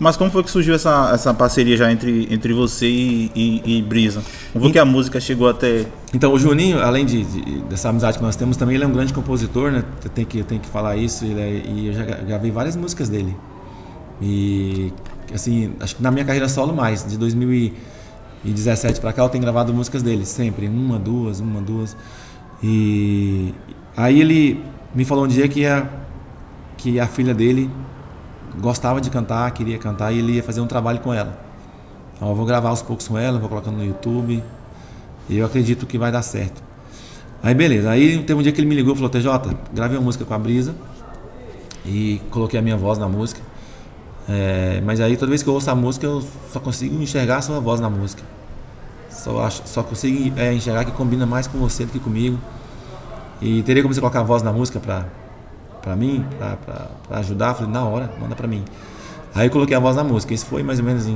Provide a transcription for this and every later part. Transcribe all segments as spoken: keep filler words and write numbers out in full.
Mas como foi que surgiu essa, essa parceria já entre, entre você e, e, e Brisa? Como foi que a música chegou até... Então, o Juninho, além de, de, dessa amizade que nós temos, também ele é um grande compositor, né? Eu tenho que, eu tenho que falar isso, ele é, e eu já gravei várias músicas dele. E, assim, acho que na minha carreira solo mais, de dois mil e dezessete pra cá, eu tenho gravado músicas dele, sempre, uma, duas, uma, duas. E aí ele me falou um dia que a, que a filha dele gostava de cantar, queria cantar e ele ia fazer um trabalho com ela. Então eu vou gravar aos poucos com ela, vou colocando no YouTube e eu acredito que vai dar certo. Aí beleza, aí teve um dia que ele me ligou e falou: T J, gravei uma música com a Brisa e coloquei a minha voz na música, é, mas aí toda vez que eu ouço a música eu só consigo enxergar a sua voz na música, só, acho, só consigo é, enxergar que combina mais com você do que comigo, e teria como você colocar a voz na música pra para mim, para ajudar. Eu falei, na hora, manda para mim. Aí eu coloquei a voz na música. Isso foi mais ou menos em,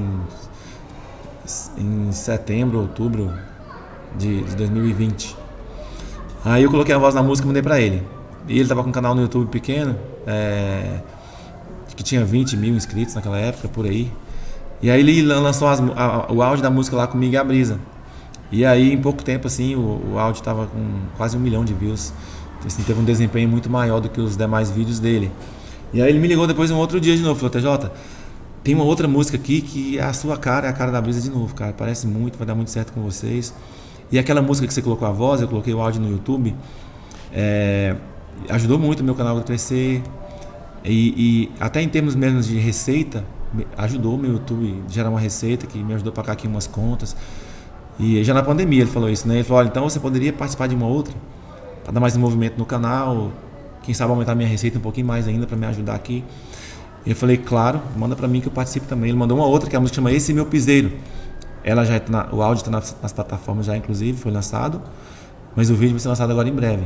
em setembro, outubro de, de dois mil e vinte. Aí eu coloquei a voz na música e mandei para ele. E ele tava com um canal no YouTube pequeno, é, que tinha vinte mil inscritos naquela época, por aí. E aí ele lançou as, a, o áudio da música lá comigo e a Brisa. E aí em pouco tempo assim, o, o áudio tava com quase um milhão de views. Assim, teve um desempenho muito maior do que os demais vídeos dele. E aí ele me ligou depois um outro dia de novo, falou: T J, tem uma outra música aqui que é a sua cara, é a cara da Brisa de novo, cara, parece muito, vai dar muito certo com vocês. E aquela música que você colocou a voz, eu coloquei o áudio no YouTube, é, ajudou muito o meu canal a crescer, e, e até em termos mesmo de receita, ajudou o meu YouTube a gerar uma receita que me ajudou a pagar aqui umas contas. E já na pandemia ele falou isso, né? Ele falou: olha, então você poderia participar de uma outra, para dar mais movimento no canal, quem sabe aumentar minha receita um pouquinho mais ainda para me ajudar aqui. E eu falei, claro, manda para mim que eu participo também. Ele mandou uma outra, que é a música chama Esse Meu Piseiro. Ela já tá na, o áudio está nas, nas plataformas já, inclusive, foi lançado, mas o vídeo vai ser lançado agora em breve.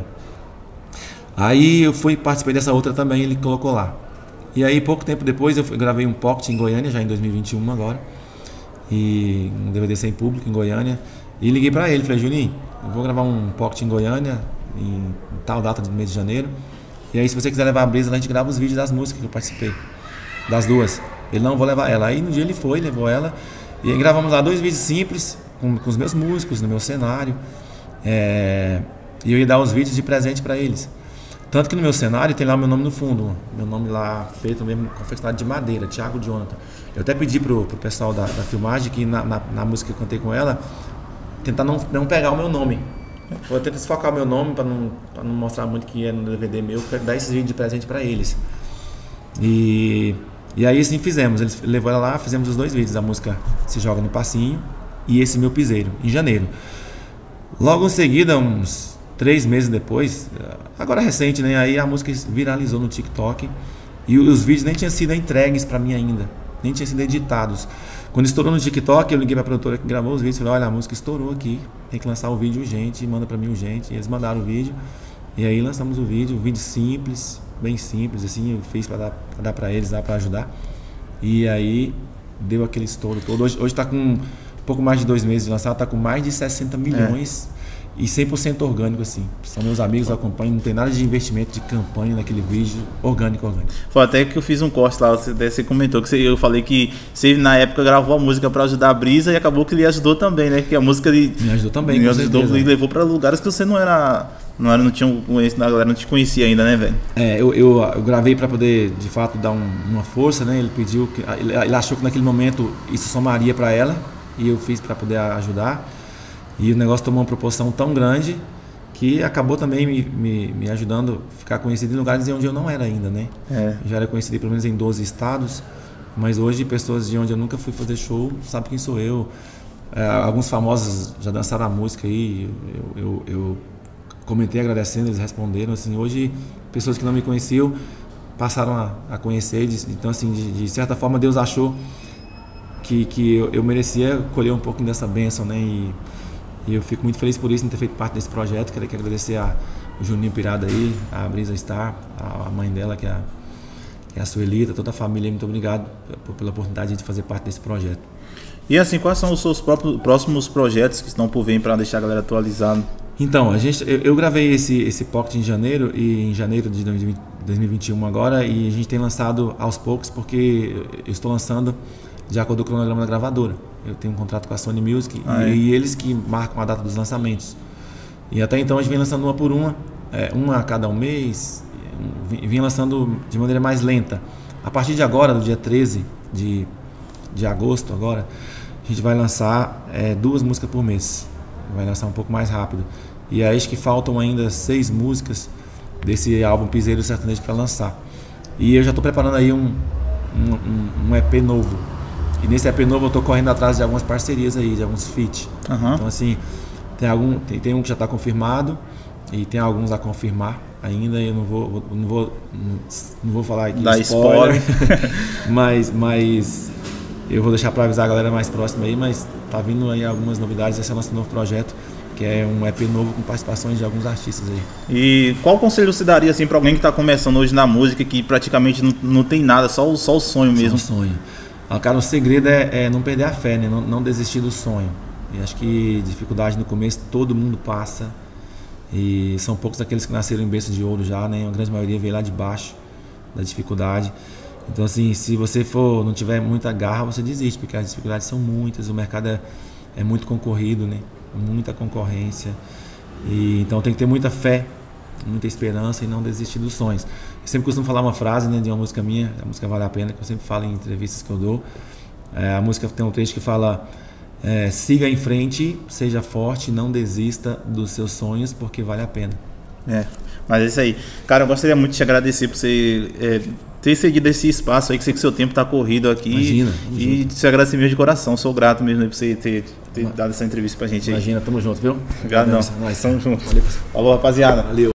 Aí eu fui participei dessa outra também, ele colocou lá. E aí pouco tempo depois eu fui, gravei um pocket em Goiânia, já em dois mil e vinte e um agora, e um D V D sem público em Goiânia. E liguei para ele, falei: Juninho, eu vou gravar um pocket em Goiânia em tal data do mês de janeiro, e aí se você quiser levar a Brisa, a gente grava os vídeos das músicas que eu participei, das duas. Ele: não, vou levar ela. Aí no dia ele foi, levou ela, e aí gravamos lá dois vídeos simples com, com os meus músicos, no meu cenário, é, e eu ia dar os vídeos de presente para eles. Tanto que no meu cenário tem lá o meu nome no fundo, meu nome lá feito mesmo, confeccionado de madeira, Thiago Jonathan. Eu até pedi pro, pro pessoal da, da filmagem que na, na, na música que eu cantei com ela, tentar não, não pegar o meu nome. Vou tentar desfocar o meu nome para não, pra não mostrar muito que é no D V D meu, quero dar esses vídeos de presente para eles. E, e aí assim fizemos, ele levou ela lá, fizemos os dois vídeos, a música Se Joga no Passinho e Esse Meu Piseiro, em janeiro. Logo em seguida, uns três meses depois, agora recente, né? Aí a música viralizou no TikTok e os vídeos nem tinham sido entregues para mim ainda, nem tinham sido editados. Quando estourou no TikTok, eu liguei pra produtora que gravou os vídeos e falei: olha, a música estourou aqui, tem que lançar o vídeo urgente, manda pra mim urgente. E eles mandaram o vídeo, e aí lançamos o vídeo, um vídeo simples, bem simples, assim, eu fiz pra dar pra, dar pra eles, lá pra ajudar. E aí deu aquele estouro todo. Hoje, hoje tá com um pouco mais de dois meses de lançado, tá com mais de sessenta milhões. É. E cem por cento orgânico, assim. São meus amigos, acompanham, não tem nada de investimento, de campanha naquele vídeo, orgânico, orgânico. Foi até que eu fiz um corte lá, você, você comentou que você, eu falei que você na época gravou a música para ajudar a Brisa e acabou que ele ajudou também, né? Que a música de, me ajudou também, me com ajudou certeza, e levou para lugares que você não era, não era, não tinha conhecido, a galera não te conhecia ainda, né, velho? É, eu, eu, eu gravei para poder, de fato, dar um, uma força, né? Ele pediu, que, ele, ele achou que naquele momento isso somaria para ela e eu fiz para poder ajudar. E o negócio tomou uma proporção tão grande que acabou também me, me, me ajudando a ficar conhecido em lugares onde eu não era ainda, né? É. Já era conhecido pelo menos em doze estados, mas hoje pessoas de onde eu nunca fui fazer show sabem quem sou eu. É, alguns famosos já dançaram a música aí, eu, eu, eu comentei agradecendo, eles responderam. Assim, hoje pessoas que não me conheciam passaram a, a conhecer, então assim, de, de certa forma Deus achou que, que eu, eu merecia colher um pouquinho dessa bênção, né? E, E eu fico muito feliz por isso, de ter feito parte desse projeto. Quero agradecer a, o Juninho Pirada aí, a Brisa Star, a, a mãe dela, que é a, que é a Suelita, toda a família. Muito obrigado pela oportunidade de fazer parte desse projeto. E assim, quais são os seus próprios, próximos projetos que estão por vir para deixar a galera atualizada? Então, a gente, eu, eu gravei esse, esse Pocket em janeiro, e em janeiro de dois mil e vinte e um agora, e a gente tem lançado aos poucos, porque eu estou lançando de acordo com o cronograma da gravadora. Eu tenho um contrato com a Sony Music, ah, e, é? e eles que marcam a data dos lançamentos. E até então a gente vem lançando uma por uma, é, uma a cada um mês, um, vem lançando de maneira mais lenta. A partir de agora, do dia treze de, de agosto agora, a gente vai lançar é, duas músicas por mês. Vai lançar um pouco mais rápido. E aí acho que faltam ainda seis músicas desse álbum Piseiro Sertanejo para lançar. E eu já estou preparando aí um, um, um E P novo. E nesse E P novo eu estou correndo atrás de algumas parcerias aí, de alguns feat. Uhum. Então assim, tem, algum, tem, tem um que já está confirmado e tem alguns a confirmar ainda. Eu não vou, não vou, não vou falar aqui Dá spoiler, spoiler. mas, mas eu vou deixar para avisar a galera mais próxima aí, mas tá vindo aí algumas novidades. Esse é o nosso novo projeto, que é um E P novo com participações de alguns artistas aí. E qual conselho você daria assim para alguém que está começando hoje na música, que praticamente não, não tem nada, só o, só o sonho mesmo? Só o sonho. Ah, cara, o segredo é, é não perder a fé, né? Não, não desistir do sonho. E acho que dificuldade no começo todo mundo passa, e são poucos aqueles que nasceram em berço de ouro já, né? A grande maioria veio lá de baixo da dificuldade. Então assim, se você for, não tiver muita garra, você desiste, porque as dificuldades são muitas, o mercado é, é muito concorrido, né? Muita concorrência, e então tem que ter muita fé, muita esperança e não desistir dos sonhos. Eu sempre costumo falar uma frase, né, de uma música minha, a música Vale a Pena, que eu sempre falo em entrevistas que eu dou. É, a música tem um trecho que fala: é, siga em frente, seja forte, não desista dos seus sonhos, porque vale a pena. É, mas é isso aí. Cara, eu gostaria muito de te agradecer por você é, ter seguido esse espaço aí, que sei que o seu tempo está corrido aqui. Imagina. E te agradecer mesmo de coração. Sou grato mesmo por você ter, ter dado essa entrevista pra gente aí. Imagina, tamo junto, viu? Obrigado, não. Nós Tamo junto. Valeu. Falou, rapaziada. Valeu.